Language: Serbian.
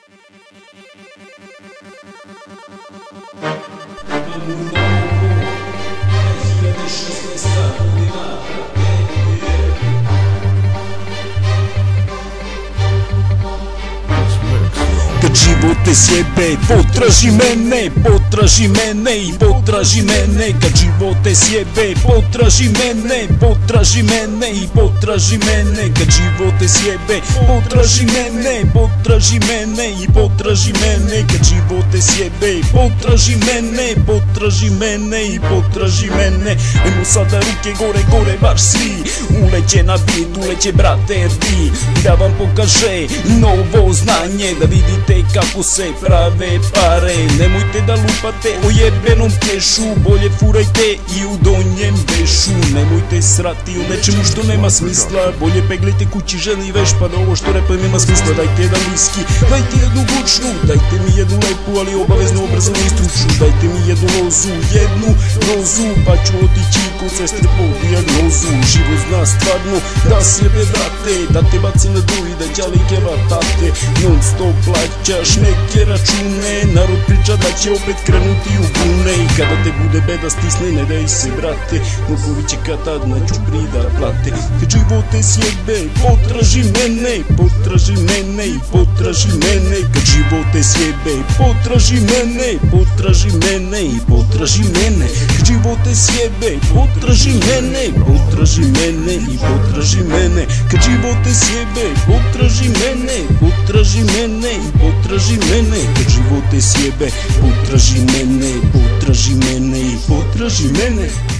Kad život te sjebe, potraži mene, potraži mene i potraži mene. Kad život te sjebe, potraži mene, potraži mene i potraži mene. Kad život te sjebe, potraži mene, potraži mene i potraži mene. Kad život te sjebe, potraži mene, potraži mene i potraži mene. Ajmo sada ruke gore, gore baš svi. Uleće na bit, uleće brate RD, da vam pokaže novo znanje, da vidite kako se prave pare. Nemojte da lupate o jebenom kešu, bolje furajte i u donjem vešu. Nemojte srati o nečemu što nema smisla, bolje peglite kući ženi veš, pa da ovo što repam ima smisla. Dajte jedan viski, dajte jednu bučnu, dajte mi jednu lepu, ali obavezno obrazovnu i stručnu. Dajte mi jednu lozu, jednu rozu, pa ću otići kod sestre po dijagnozu. Život zna stvarno da sjebe vrate, da te baci na dnu i da đalike vatate. Non stop plaćaš neke račune, narod priča da će opet krenuti u bune. I kada te bude beda stisne, ne daj se brate, Vukovi će kad tad naću prida plate. Kad život te sjebe, potraži mene, potraži mene i potraži mene. Kad život te sjebe, potraži mene, potraži mene i potraži mene. Kad život te sjebe, potraži mene, potraži mene i potraži mene. Kad život te sjebe, potraži mene, potraži mene i potraži mene. Kad život te sjebe, potraži mene, potraži mene i potraži mene.